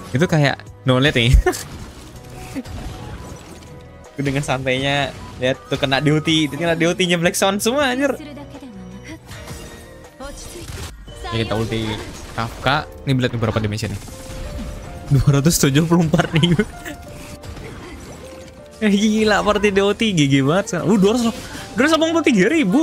Itu kayak no lihat nih. Dengan santainya lihat tuh kena di ulti, kena di ultinya Black Swan semua anjir. Ya, kita ulti Kafka. Ini lihat berapa damage nih? 274 nih. Gila party DOT GG banget. 283.000.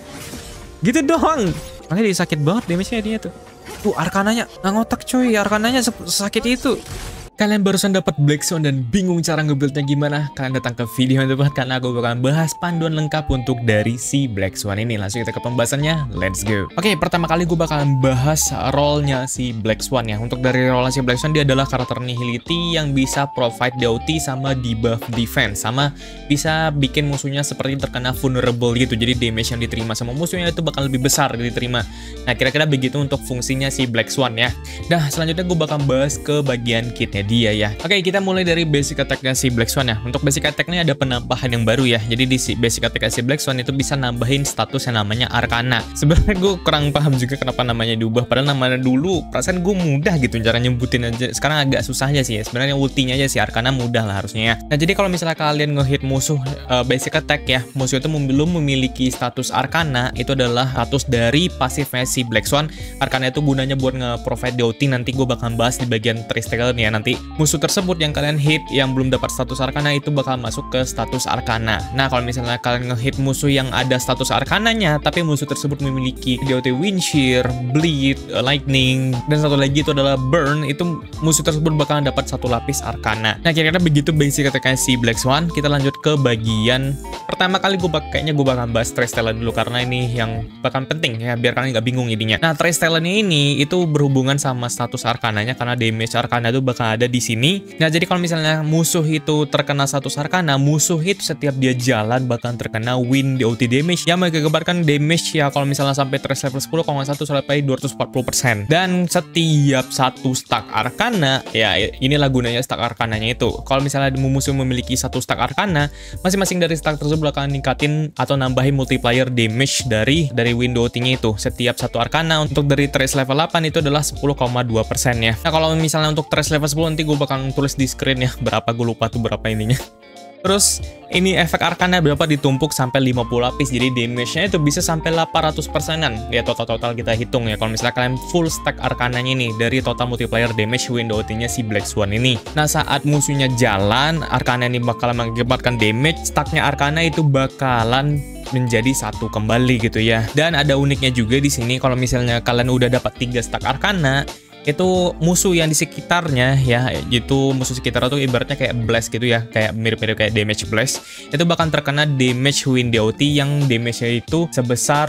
Gitu doang. Makanya dia sakit banget damage-nya dia tuh. Tuh Arkananya nggak ngotak coy, Arkananya sakit itu. Kalian barusan dapat Black Swan dan bingung cara nge-buildnya gimana? Kalian datang ke video yang tepat karena aku bakalan bahas panduan lengkap untuk dari si Black Swan ini. Langsung kita ke pembahasannya, let's go. Oke, pertama kali gue bakalan bahas role-nya si Black Swan ya. Untuk dari role-nya si Black Swan, dia adalah karakter Nihility yang bisa provide DOT sama debuff defense, sama bisa bikin musuhnya seperti terkena vulnerable gitu. Jadi damage yang diterima sama musuhnya itu bakal lebih besar diterima. Nah, kira-kira begitu untuk fungsinya si Black Swan ya. Nah, selanjutnya gue bakal bahas ke bagian kitnya dia ya. Oke, kita mulai dari basic attack-nya si Black Swan ya. Untuk basic attack-nya ada penambahan yang baru ya. Jadi di basic attack si Black Swan itu bisa nambahin status yang namanya Arcana. Sebenarnya gue kurang paham juga kenapa namanya diubah. Padahal namanya dulu perasaan gue mudah gitu cara nyebutin aja. Sekarang agak susah aja sih ya. Sebenarnya ultinya aja si Arcana mudah lah harusnya ya. Nah, jadi kalau misalnya kalian ngehit musuh basic attack ya, musuh itu belum memiliki status Arcana, itu adalah status dari pasifnya si Black Swan. Arcana itu gunanya buat nge-provide DOT. Nanti gue bakal bahas di bagian trial ya. Nanti musuh tersebut yang kalian hit yang belum dapat status Arcana itu bakal masuk ke status Arcana. Nah, kalau misalnya kalian ngehit musuh yang ada status Arcananya tapi musuh tersebut memiliki DOT Wind Shear, Bleed, Lightning, dan satu lagi itu adalah Burn, itu musuh tersebut bakalan dapat satu lapis Arcana. Nah, kira-kira begitu basic attack si Black Swan. Kita lanjut ke bagian pertama kali kayaknya gue bakal bahas Trace Talent dulu karena ini yang bakal penting ya biar kalian nggak bingung jadinya. Nah, Trace Talent-nya ini itu berhubungan sama status Arcananya karena damage Arcana itu bakal ada di sini. Nah, jadi kalau misalnya musuh itu terkena status Arcana, musuh itu setiap dia jalan bakal terkena Wind DOT damage yang mengakibatkan damage ya kalau misalnya sampai Trace level 10 kalau nggak 1 sampai 240%. Dan setiap satu stack Arcana ya inilah gunanya stack Arcananya itu. Kalau misalnya musuh memiliki satu stack Arcana, masing-masing dari stack tersebut bakal ningkatin atau nambahin multiplier damage dari Wind DOT-nya itu. Setiap satu Arcana untuk dari Trace level 8 itu adalah 10,2% ya. Nah, kalau misalnya untuk Trace level 10 nanti gue bakal tulis di screen ya berapa, gue lupa tuh berapa ininya. Terus ini efek Arcana berapa ditumpuk sampai 50 lapis, jadi damage-nya itu bisa sampai 800%-an ya total kita hitung ya kalau misalnya kalian full stack Arcananya ini dari total multiplier damage Wind DOT-nya si Black Swan ini. Nah, saat musuhnya jalan, Arcana ini bakalan mengakibatkan damage, stacknya Arcana itu bakalan menjadi satu kembali gitu ya. Dan ada uniknya juga di sini kalau misalnya kalian udah dapat 3 stack Arcana, itu musuh yang di sekitarnya ya, itu musuh sekitar itu ibaratnya kayak blast gitu ya, kayak mirip-mirip kayak damage blast, itu bakal terkena damage Wind DOT yang damage-nya itu sebesar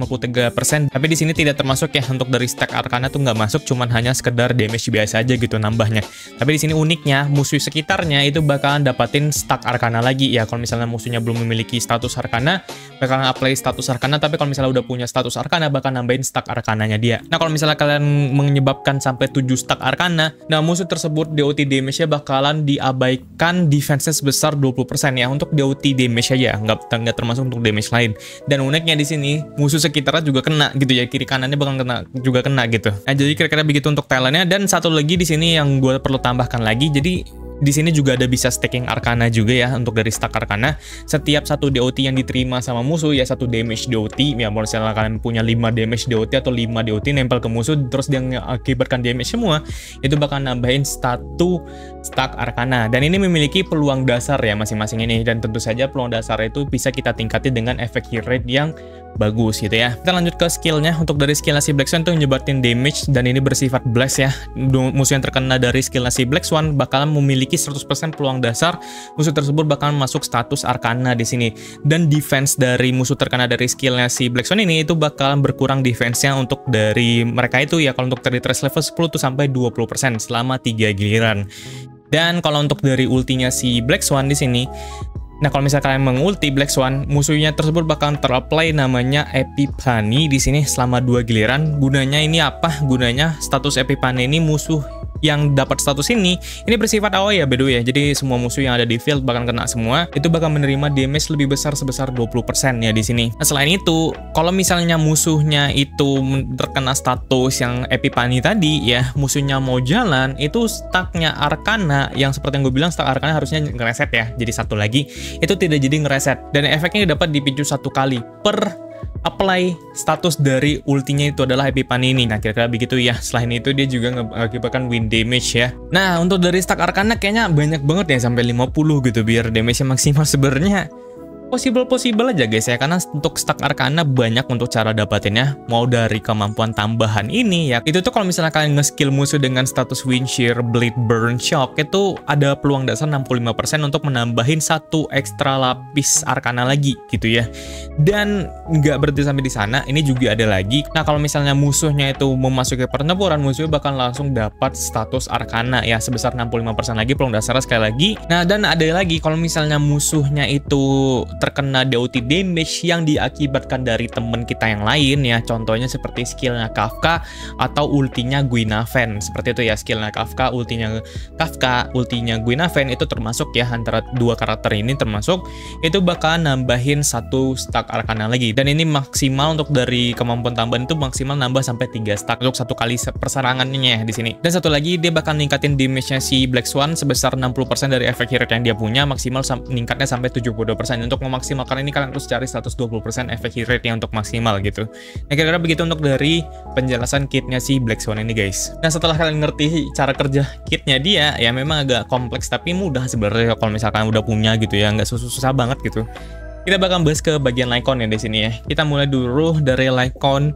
153%. Tapi di sini tidak termasuk ya untuk dari stack Arcana tuh nggak masuk, cuman hanya sekedar damage biasa aja gitu nambahnya. Tapi di sini uniknya musuh sekitarnya itu bakalan dapatin stack Arcana lagi ya. Kalau misalnya musuhnya belum memiliki status Arcana, bakalan apply status Arcana, tapi kalau misalnya udah punya status Arcana bakal nambahin stack Arcananya dia. Nah, kalau misalnya kalian menyebabkan sampai 7 stack Arcana, nah musuh tersebut DOT damage-nya bakalan diabaikan defense-nya sebesar 20% ya untuk DOT damage aja, nggak termasuk untuk damage lain. Dan uniknya di sini musuh sekitarnya juga kena gitu ya, kiri kanannya bakal juga kena gitu. Nah, jadi kira-kira begitu untuk talentnya. Dan satu lagi di sini yang gue perlu tambahkan lagi, jadi di sini juga ada bisa stacking Arcana juga ya untuk dari stack Arcana. Setiap satu DOT yang diterima sama musuh ya satu damage DOT ya, misalnya kalian punya 5 damage DOT atau 5 DOT nempel ke musuh terus dia mengakibatkan damage semua, itu bakal nambahin satu stack Arcana. Dan ini memiliki peluang dasar ya masing-masing ini, dan tentu saja peluang dasar itu bisa kita tingkatin dengan efek hit rate yang bagus gitu ya. Kita lanjut ke skillnya. Untuk dari skill si Black Swan itu nyebatin damage dan ini bersifat blast ya. Musuh yang terkena dari skill si Black Swan bakalan memiliki 100% peluang dasar musuh tersebut bakalan masuk status Arcana di sini. Dan defense dari musuh terkena dari skillnya si Black Swan ini itu bakalan berkurang defense-nya untuk dari mereka itu ya. Kalau untuk dari Trace level 10 tuh sampai 20% selama 3 giliran. Dan kalau untuk dari ultinya si Black Swan di sini, nah, kalau misalnya kalian mengulti Black Swan, musuhnya tersebut bakalan terapply namanya Epiphany di sini selama 2 giliran. Gunanya ini apa? Gunanya status Epiphany ini musuh yang dapat status ini bersifat AOE ya by the way ya. Jadi semua musuh yang ada di field bakal kena semua, itu bakal menerima damage lebih besar sebesar 20% ya di sini. Nah, selain itu, kalau misalnya musuhnya itu terkena status yang Epiphany tadi ya, musuhnya mau jalan, itu stacknya Arcana yang seperti yang gue bilang, stack Arcana harusnya ngereset ya. Jadi satu lagi itu tidak jadi ngereset, dan efeknya dapat dipicu satu kali per apply status dari ultinya itu adalah Epiphany ini. Nah, kira-kira begitu ya. Selain itu dia juga mengakibatkan win damage ya. Nah, untuk dari stack Arcana kayaknya banyak banget ya, sampai 50 gitu biar damage-nya maksimal. Sebenarnya possible aja guys ya, karena untuk stack Arcana banyak untuk cara dapatinnya, mau dari kemampuan tambahan ini ya. Itu tuh kalau misalnya kalian nge-skill musuh dengan status Wind Shear, Bleed, Burn, Shock, itu ada peluang dasar 65% untuk menambahin satu ekstra lapis Arcana lagi gitu ya. Dan nggak berhenti sampai di sana, ini juga ada lagi. Nah, kalau misalnya musuhnya itu memasuki pertempuran, musuhnya bakal langsung dapat status Arcana ya, sebesar 65% lagi peluang dasar sekali lagi. Nah, dan ada lagi kalau misalnya musuhnya itu terkena DOT damage yang diakibatkan dari temen kita yang lain ya, contohnya seperti skillnya Kafka atau ultinya Guinevere, seperti itu ya, skillnya Kafka, ultinya Guinevere itu termasuk ya, antara dua karakter ini termasuk, itu bakal nambahin satu stack Arcana lagi, dan ini maksimal untuk dari kemampuan tambahan itu maksimal nambah sampai 3 stack untuk satu kali perserangannya di sini. Dan satu lagi, dia bakal ningkatin damage-nya si Black Swan sebesar 60% dari efek hit rate yang dia punya, maksimal ningkatnya sampai 72%. Untuk memaksimalkan ini kalian harus cari 120% efek hit rate yang untuk maksimal gitu. Nah, kira-kira begitu untuk dari penjelasan kitnya si Black Swan ini guys. Nah, setelah kalian ngerti cara kerja kitnya dia, ya memang agak kompleks tapi mudah sebenarnya kalau misalkan udah punya gitu ya, nggak susah banget gitu. Kita bakal bahas ke bagian Lycon ya di sini ya. Kita mulai dulu dari Lycon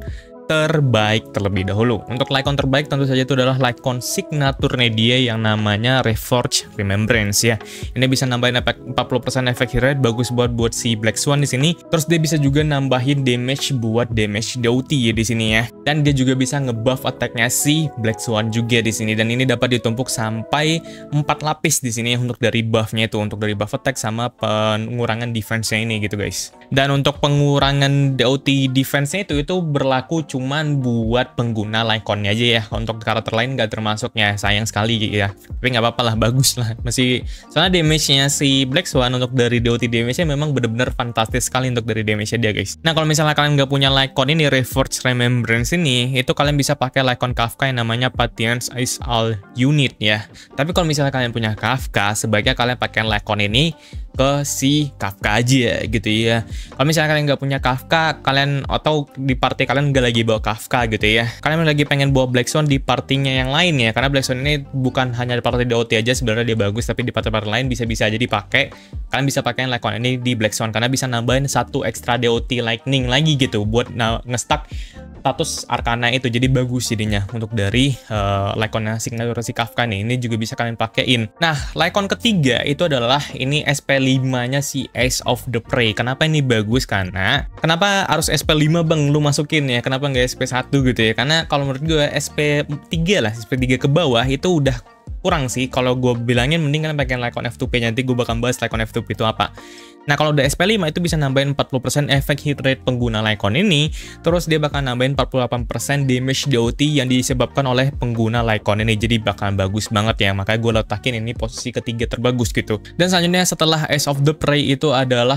terbaik terlebih dahulu. Untuk Lycon terbaik tentu saja itu adalah Lycon signaturnya dia yang namanya Reforged Remembrance ya. Ini bisa nambahin efek 40% efek hit rate, bagus buat si Black Swan di sini. Terus dia bisa juga nambahin damage buat damage DOT ya di sini ya. Dan dia juga bisa ngebuff attack-nya si Black Swan juga di sini, dan ini dapat ditumpuk sampai 4 lapis di sini untuk dari buff-nya itu, untuk dari buff attack sama pengurangan defense-nya ini gitu guys. Dan untuk pengurangan DOT defense-nya itu berlaku cuman buat pengguna Lycon-nya aja ya. Untuk karakter lain nggak termasuknya, sayang sekali ya. Tapi nggak apa-apa lah, bagus lah. Masih, soalnya damage-nya si Black Swan untuk dari DOT damage-nya memang bener-bener fantastis sekali untuk dari damage-nya dia guys. Nah, kalau misalnya kalian nggak punya Lycon ini, Reforged Remembrance ini, itu kalian bisa pakai Lycon Kafka yang namanya Patience is All Unit ya. Tapi kalau misalnya kalian punya Kafka, sebaiknya kalian pakai Lycon ini ke si Kafka aja gitu ya. Kalau misalnya kalian nggak punya Kafka, kalian atau di party kalian nggak lagi bawa Kafka gitu ya, kalian lagi pengen bawa Black Swan di partinya yang lain ya, karena Black Swan ini bukan hanya di party DOT aja sebenarnya dia bagus, tapi di party-party lain bisa-bisa aja dipakai. Kalian bisa pakai Lycon ini di Black Swan karena bisa nambahin satu ekstra DOT Lightning lagi gitu buat nge-stack status Arcana itu, jadi bagus jadinya untuk dari Lycon signature si Kafka nih. Ini juga bisa kalian pakein. Nah, Lycon ketiga itu adalah ini SP5-nya si Ace of the Prey. Kenapa ini bagus? Karena kenapa harus SP5 bang lu masukin ya? Kenapa nggak SP1 gitu ya? Karena kalau menurut gue SP3 lah, SP3 ke bawah itu udah kurang sih. Kalau gue bilangin mending kalian pakai Lycon F2P, nanti gue bakal bahas Lycon F2P itu apa. Nah, kalau udah SP5 itu bisa nambahin 40% efek hit rate pengguna Lycon ini, terus dia bakal nambahin 48% damage DOT yang disebabkan oleh pengguna Lycon ini, jadi bakal bagus banget ya. Makanya gue letakin ini posisi ketiga terbagus gitu. Dan selanjutnya setelah Ace of the Prey itu adalah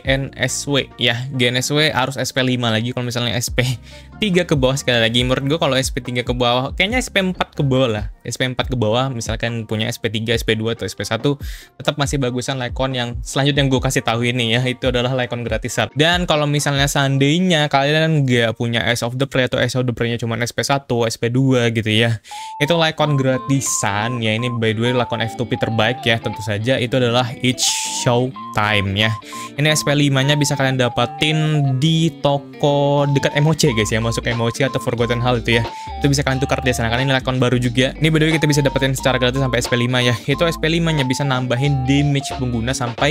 GNSW ya. GNSW harus SP5 lagi. Kalau misalnya SP3 ke bawah, sekali lagi menurut gue kalau SP3 ke bawah, kayaknya SP4 ke bawah lah. SP4 ke bawah, misalkan punya SP3, SP2 atau SP1, tetap masih bagusan Lycon yang selanjutnya yang gue kasih tahu ini ya, itu adalah Lycon gratisan. Dan kalau misalnya seandainya kalian nggak punya Ace of the Prey atau Ace of the Prey-nya cuma SP1, SP2 gitu ya, itu Lycon gratisan ya. Ini by the way Lycon F2P terbaik ya, tentu saja itu adalah Each Showtime ya. Ini SP5-nya bisa kalian dapatin di toko dekat emoji guys ya, masuk emoji atau Forgotten Hall itu ya. Itu bisa kalian tukar di sana, karena ini Lycon baru juga. Ini by the way kita bisa dapetin secara gratis sampai SP5 ya. Itu SP5-nya bisa nambahin damage pengguna sampai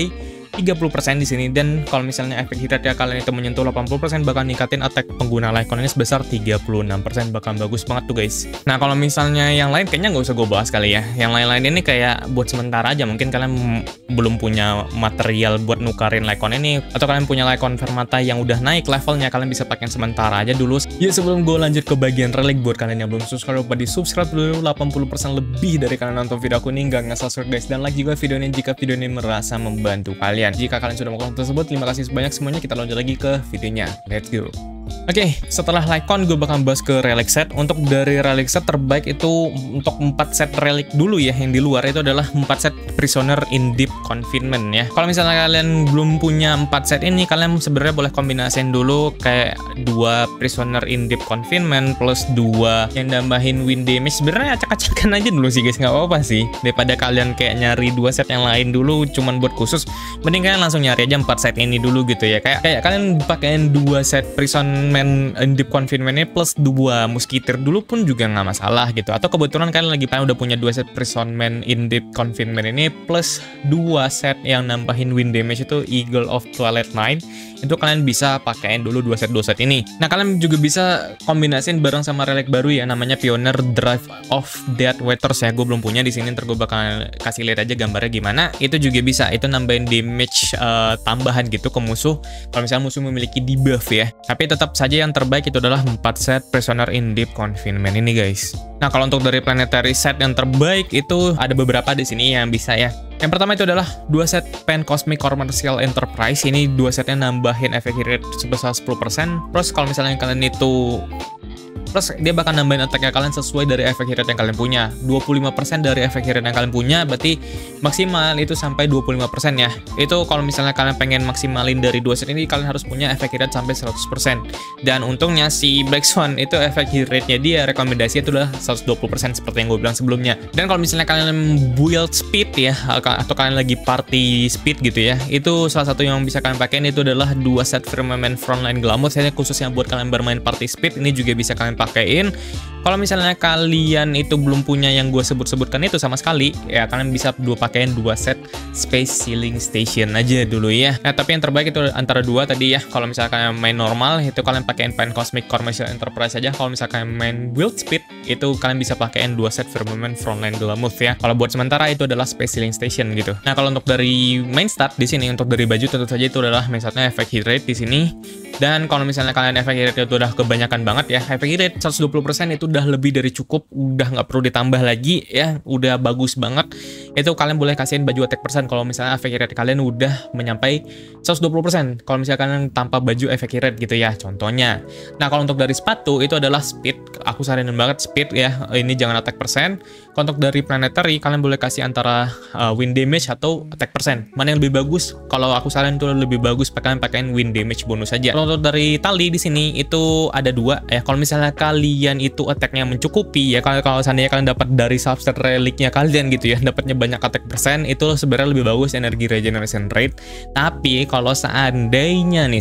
30% di sini, dan kalau misalnya efek hit rate ya kalian itu menyentuh 80% bakal ningkatin attack pengguna Lycon ini sebesar 36%, bakal bagus banget tuh guys. Nah kalau misalnya yang lain kayaknya nggak usah gue bahas kali ya. Yang lain-lain ini kayak buat sementara aja, mungkin kalian belum punya material buat nukarin Lycon ini, atau kalian punya Lycon Fermata yang udah naik levelnya, kalian bisa pakai sementara aja dulu. Ya sebelum gue lanjut ke bagian relik, buat kalian yang belum subscribe lupa di subscribe dulu. 80% lebih dari kalian nonton video aku ini nggak subscribe guys, dan like juga video ini jika video ini merasa membantu kalian. Jika kalian sudah melakukan tersebut, terima kasih sebanyak semuanya. Kita lanjut lagi ke videonya. Let's go. Oke, setelah Lycon gue bakal bahas ke relic set. Untuk dari relic set terbaik itu untuk 4 set relic dulu ya, yang di luar itu adalah 4 set Prisoner in Deep Confinement ya. Kalau misalnya kalian belum punya 4 set ini, kalian sebenarnya boleh kombinasiin dulu kayak 2 Prisoner in Deep Confinement plus 2 yang nambahin wind damage. Sebenarnya acak-acakan aja dulu sih guys, nggak apa-apa sih. Daripada kalian kayak nyari 2 set yang lain dulu cuman buat khusus, mending kalian langsung nyari aja 4 set ini dulu gitu ya. Kayak kalian pakein 2 set Prisoner in Deep Confinement ini plus 2 Musketeer dulu pun juga nggak masalah gitu. Atau kebetulan kalian udah punya 2 set Prisoner in Deep Confinement ini plus 2 set yang nambahin wind damage itu Eagle of Twilight Night, itu kalian bisa pakein dulu 2 set ini. Nah kalian juga bisa kombinasiin bareng sama relic baru ya, namanya Pioneer Drive of Dead Waters ya. Gue belum punya di sini, ntar gue bakal kasih lihat aja gambarnya gimana. Itu juga bisa, itu nambahin damage tambahan gitu ke musuh kalau misalnya musuh memiliki debuff ya. Tapi tetap saja yang terbaik itu adalah 4 set Prisoner in Deep Confinement ini guys. Nah kalau untuk dari planetary set yang terbaik itu ada beberapa di sini yang bisa ya. Yang pertama itu adalah 2 set Pen Cosmic Commercial Enterprise. Ini 2 setnya nambahin efek hit rate sebesar 10%. Terus kalau misalnya kalian itu plus dia bakal nambahin attack kalian sesuai dari efek hit rate yang kalian punya. 25% dari efek hit rate yang kalian punya, berarti maksimal itu sampai 25% ya. Itu kalau misalnya kalian pengen maksimalin dari 2 set ini, kalian harus punya efek hit rate sampai 100%. Dan untungnya si Black Swan itu efek hit rate-nya dia rekomendasi itu adalah 120% seperti yang gue bilang sebelumnya. Dan kalau misalnya kalian build speed ya, atau kalian lagi party speed gitu ya, itu salah satu yang bisa kalian pakai itu adalah 2 set Firmament Frontline Glamour. Saya khususnya buat kalian bermain party speed, ini juga bisa kalian pakein. Kalau misalnya kalian itu belum punya yang gue sebutkan itu sama sekali ya, kalian bisa pakein 2 set Space Sealing Station aja dulu ya. Nah tapi yang terbaik itu antara 2 tadi ya. Kalau misalnya kalian main normal itu kalian pakein Pen Cosmic Commercial Enterprise aja. Kalau misalnya kalian main build speed itu kalian bisa pakein 2 set Firmament Frontline Glamour ya. Kalau buat sementara itu adalah Space Sealing Station gitu. Nah kalau untuk dari main stat di sini, untuk dari baju tentu saja itu adalah main statnya efek hit rate di sini. Dan kalau misalnya kalian efek hit rate itu udah kebanyakan banget ya, efek hit rate 120% itu udah lebih dari cukup, udah nggak perlu ditambah lagi ya, udah bagus banget. Itu kalian boleh kasihin baju attack persen kalau misalnya efek hit rate kalian udah menyampai 120%. Kalau misalnya kalian tanpa baju efek hit rate gitu ya, contohnya. Nah kalau untuk dari sepatu itu adalah speed, aku saranin banget speed ya, ini jangan attack persen. Kalau untuk dari planetary kalian boleh kasih antara wind damage atau attack persen. Mana yang lebih bagus? Kalau aku saranin itu lebih bagus pakein wind damage bonus aja. Kalau untuk dari tali di sini itu ada 2 ya. Kalau misalnya kalian itu attack-nya mencukupi ya, kalau seandainya kalian dapat dari subset reliknya kalian gitu ya, dapatnya banyak attack persen, itu sebenarnya lebih bagus energi regeneration rate. Tapi kalau seandainya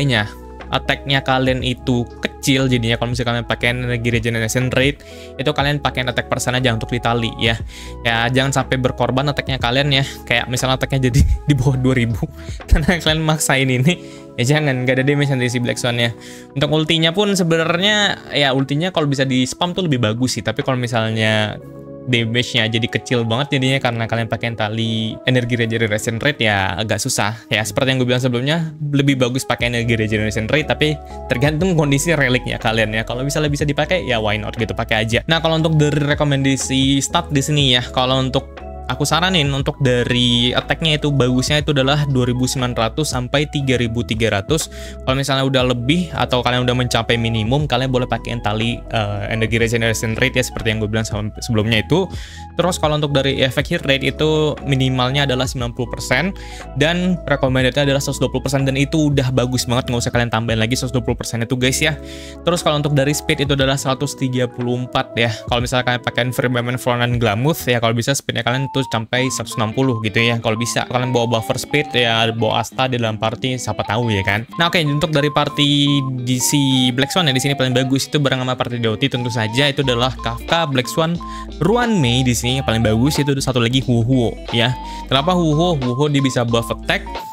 attack-nya kalian itu kecil, jadinya kalau misalnya kalian pakai energi regeneration rate, itu kalian pakai attack persen aja untuk di tali ya. Ya jangan sampai berkorban attack-nya kalian ya. Kayak misalnya attack-nya jadi di bawah 2000 karena kalian maksain ini. Ya jangan, nggak ada damage nanti si Black Swan-nya. Untuk ultinya pun sebenarnya ya, ultinya kalau bisa di spam tuh lebih bagus sih. Tapi kalau misalnya damage-nya jadi kecil banget jadinya karena kalian pakai tali energi regeneration rate ya agak susah. Ya seperti yang gue bilang sebelumnya, lebih bagus pakai energi regeneration rate, tapi tergantung kondisi reliknya kalian ya. Kalau misalnya bisa dipakai ya why not gitu, pakai aja. Nah kalau untuk dari rekomendasi stat di sini ya, kalau untuk aku saranin untuk dari attack-nya itu bagusnya itu adalah 2900 sampai 3300. Kalau misalnya udah lebih atau kalian udah mencapai minimum, kalian boleh pakai tali energi regeneration rate ya, seperti yang gue bilang sebelumnya itu. Terus kalau untuk dari efek hit rate itu minimalnya adalah 90% dan recommended-nya adalah 120%, dan itu udah bagus banget, nggak usah kalian tambahin lagi 120% itu guys ya. Terus kalau untuk dari speed itu adalah 134 ya. Kalau misalnya kalian pakai Firmament Frontline Glamour ya, kalau bisa speednya kalian tuh sampai 160 gitu ya. Kalau bisa kalian bawa buffer speed ya, bawa Asta di dalam party, siapa tahu ya kan. Nah oke, untuk dari party di si Black Swan ya, di sini paling bagus itu bareng sama party DOT tentu saja itu adalah Kafka, Black Swan, Ruanmei di sini yang paling bagus. Itu satu lagi Huo ya. Kenapa Huo? Huo dia bisa buff attack,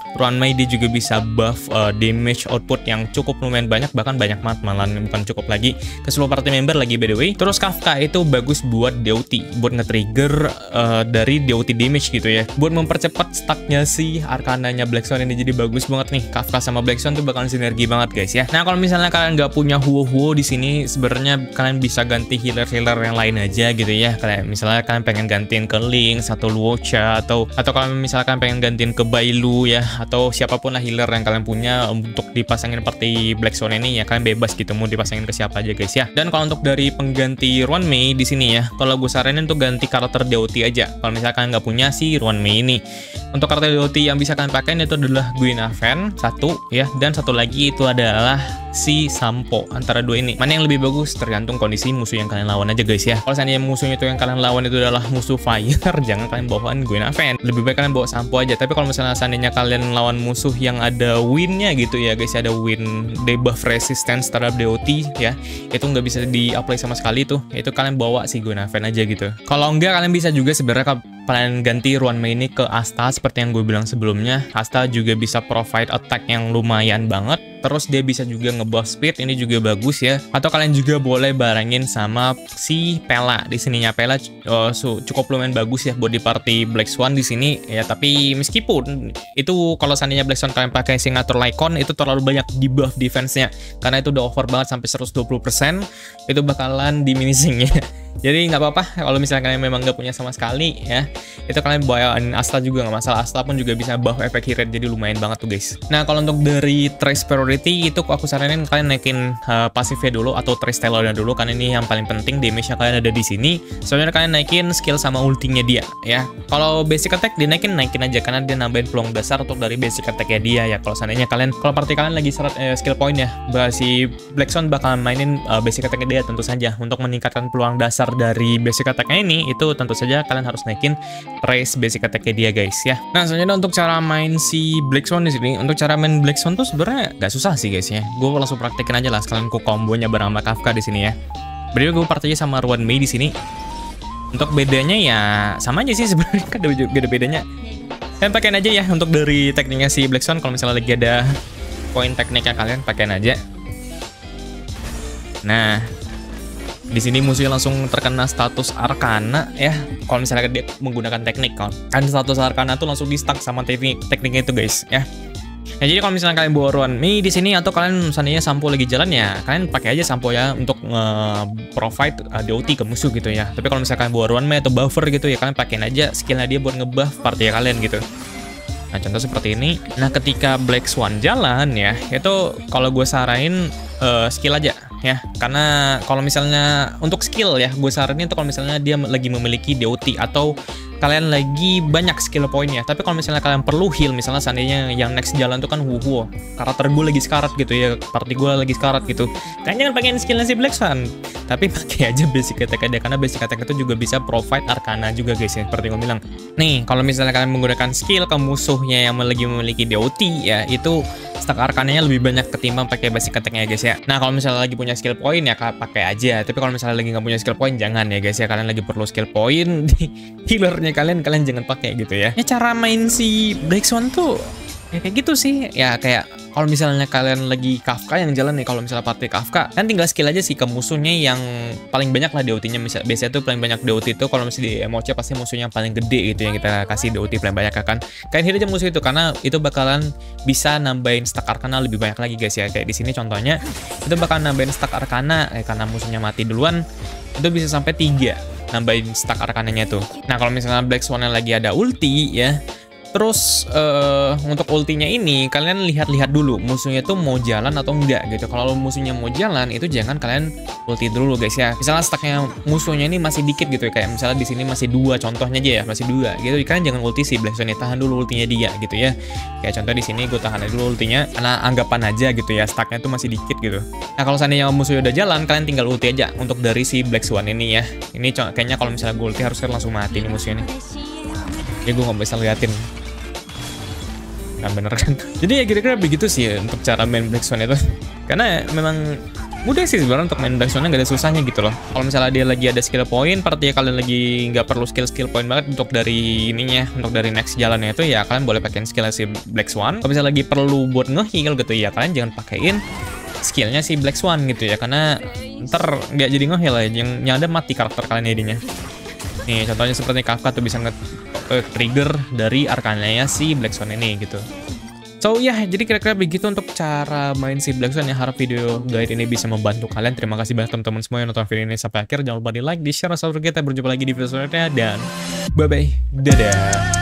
Ruan Mei dia juga bisa buff damage output yang cukup lumayan banyak, bahkan banyak banget, malah bukan cukup lagi ke seluruh party member lagi by the way. Terus Kafka itu bagus buat DOT, buat nge-trigger dari DOT damage gitu ya, buat mempercepat stacknya si Arkananya Black Swan ini. Jadi bagus banget nih, Kafka sama Black Swan tuh bakalan sinergi banget guys ya. Nah kalau misalnya kalian nggak punya Huo di sini, sebenarnya kalian bisa ganti healer yang lain aja gitu ya. Kayak misalnya kalian pengen gantiin ke Lynx atau Luocha, atau kalau misalkan pengen gantiin ke Bailu ya, atau siapapun lah healer yang kalian punya untuk dipasangin party Black Swan ini ya, kalian bebas gitu mau dipasangin ke siapa aja guys ya. Dan kalau untuk dari pengganti Ruan Mei di sini ya, kalau gue saranin untuk ganti karakter DOT aja. Kalau misalkan nggak punya si Ruan Mei ini, untuk karakter DOT yang bisa kalian pakai itu adalah Guinevere satu ya, dan satu lagi itu adalah si Sampo. Antara dua ini mana yang lebih bagus tergantung kondisi musuh yang kalian lawan aja guys ya. Kalau seandainya musuhnya itu yang kalian lawan itu adalah musuh fire, jangan kalian bawain Guinevere, lebih baik kalian bawa Sampo aja. Tapi kalau misalnya seandainya kalian lawan musuh yang ada win-nya gitu ya guys, ada win debuff resistance terhadap DOT ya, itu nggak bisa di-apply sama sekali tuh, itu kalian bawa si Guinevere aja gitu. Kalau enggak kalian bisa juga sebenarnya kalian ganti Ruan Mei ini ke Asta seperti yang gue bilang sebelumnya. Asta juga bisa provide attack yang lumayan banget, terus dia bisa juga nge-buff speed, ini juga bagus ya. Atau kalian juga boleh barengin sama si Pela di sininya. Pela cukup lumayan bagus ya buat di party Black Swan di sini ya. Tapi meskipun itu kalau seandainya Black Swan kalian pakai Signature Lycon, itu terlalu banyak di buff defense-nya karena itu udah over banget sampai 120%, itu bakalan diminishing ya. Jadi nggak apa-apa kalau misalnya kalian memang nggak punya sama sekali ya, itu kalian bawain Asta juga nggak masalah. Asta pun juga bisa buff efek hit rate, jadi lumayan banget tuh guys. Nah kalau untuk dari Trace Priority itu aku saranin kalian naikin pasifnya dulu atau Trace Talonnya dulu, karena ini yang paling penting, damage-nya kalian ada di sini. Soalnya kalian naikin skill sama ultinya dia ya. Kalau basic attack dinaikin aja karena dia nambahin peluang dasar untuk dari basic attack-nya dia ya. Kalau seandainya kalau party kalian lagi seret skill point ya, si Black Swan bakal mainin basic attack-nya dia tentu saja. Untuk meningkatkan peluang dasar dari basic attack-nya ini, itu tentu saja kalian harus naikin Trace basic attack-nya dia guys ya. Nah selanjutnya untuk cara main si Black Swan di sini, untuk cara main Black Swan tuh sebenarnya gak susah sih guys ya. Gue langsung praktekin aja lah sekalian ku kombonya bareng sama Kafka di sini ya. Berarti gue partinya sama Ruan Mei di sini. Untuk bedanya ya sama aja sih sebenarnya, kan gak ada bedanya. Kalian pakein aja ya untuk dari tekniknya si Black Swan. Kalau misalnya lagi ada poin tekniknya kalian pakein aja. Nah di sini musuhnya langsung terkena status Arkana ya. Kalau misalnya dia menggunakan teknik kan status Arkana tuh langsung di stuck sama tekniknya itu guys ya. Nah jadi kalau misalnya kalian bawa Ruan Mei di sini, atau kalian misalnya Sampo lagi jalan ya, kalian pakai aja Sampo ya untuk provide DOT ke musuh gitu ya. Tapi kalau misalnya kalian bawa Ruan Mei atau buffer gitu ya, kalian pakein aja skillnya dia buat ngebuff party kalian gitu. Nah contoh seperti ini. Nah ketika Black Swan jalan ya, itu kalau gue saranin skill aja ya, karena kalau misalnya untuk skill ya, gue saranin itu kalau misalnya dia lagi memiliki DOT atau kalian lagi banyak skill poinnya. Tapi kalau misalnya kalian perlu heal, misalnya seandainya yang next jalan tuh kan Huo, karakter gue lagi sekarat gitu ya, party gue lagi sekarat gitu, kalian jangan pakein skillnya si Black Swan, tapi pakai aja basic attack aja, karena basic attack itu juga bisa provide Arkana juga guys ya, seperti gue bilang. Nih kalau misalnya kalian menggunakan skill ke musuhnya yang lagi memiliki DOT ya, itu stack Arkananya lebih banyak ketimbang pakai basic attack-nya guys ya. Nah kalau misalnya lagi punya skill point ya pakai aja, tapi kalau misalnya lagi nggak punya skill point jangan ya guys ya. Kalian lagi perlu skill point di healernya kalian jangan pakai gitu ya. Ya cara main si Black Swan tuh ya kayak gitu sih ya. Kayak kalau misalnya kalian lagi Kafka yang jalan nih, kalau misalnya party Kafka kan tinggal skill aja sih ke musuhnya yang paling banyak lah DOT-nya. Biasanya tuh paling banyak DOT itu kalau misalnya di emoce pasti musuhnya yang paling gede gitu yang kita kasih DOT paling banyak kan. Kalian hit aja musuh itu karena itu bakalan bisa nambahin stack Arkana lebih banyak lagi guys ya. Kayak di sini contohnya itu bakalan nambahin stack Arkana karena musuhnya mati duluan, itu bisa sampai 3 nambahin stack Arkananya tuh. Nah kalau misalnya Black Swan yang lagi ada ulti ya, terus untuk ultinya ini kalian lihat-lihat dulu musuhnya tuh mau jalan atau enggak gitu. Kalau musuhnya mau jalan itu jangan kalian ulti dulu guys ya. Misalnya stacknya musuhnya ini masih dikit gitu ya, kayak misalnya di sini masih 2 contohnya aja ya, masih 2 gitu, kalian jangan ulti sih Black Swan, tahan dulu ultinya dia gitu ya. Kayak contoh di sini gue tahan dulu ultinya karena anggapan aja gitu ya, stacknya tuh masih dikit gitu. Nah kalau seandainya musuhnya udah jalan, kalian tinggal ulti aja untuk dari si Black Swan ini ya. Ini kayaknya kalau misalnya gue ulti harusnya langsung mati nih musuhnya nih. Ya gue nggak bisa liatin. Nah bener kan. Jadi ya kira-kira begitu sih ya, untuk cara main Black Swan itu. Karena memang Mudah sih sebenarnya untuk main Black Swan, nggak ada susahnya gitu loh. Kalau misalnya dia lagi ada skill point, artinya kalian lagi nggak perlu skill point banget untuk dari ininya, untuk dari next jalannya itu ya kalian boleh pakein skillnya si Black Swan. Kalau misalnya lagi perlu buat nge-heal gitu ya kalian jangan pakein skillnya si Black Swan gitu ya, karena ntar nggak jadi nge-heal ya, yang ada mati karakter kalian jadinya. Nih contohnya seperti Kafka tuh bisa nge-trigger dari arkananya si Black Swan ini gitu. So ya, jadi kira-kira begitu untuk cara main si Black Swan ya. Harap video guide ini bisa membantu kalian. Terima kasih banyak teman-teman semua yang nonton video ini sampai akhir. Jangan lupa di like, di share, sampai kita berjumpa lagi di video selanjutnya dan bye bye, dadah.